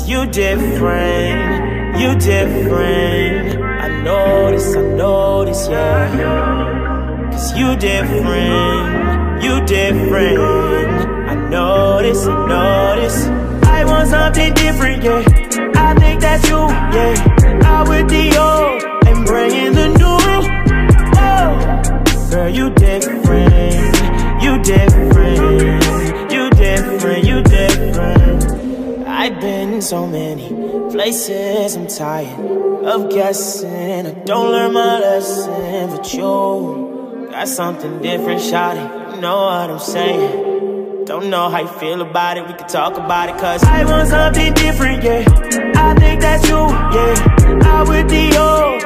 you different, you different. I notice, yeah. Cause you different, you different. I notice, I want something different, yeah. I think that's you, yeah. Out with the old and bringing the new. Oh, girl, you different, you different, you different, you different. I've been in so many places, I'm tired of guessing. I don't learn my lesson, but you got something different, shawty. You know what I'm saying? Don't know how you feel about it, we can talk about it. Cause I want something different, yeah. I think that's you, yeah. Out with the old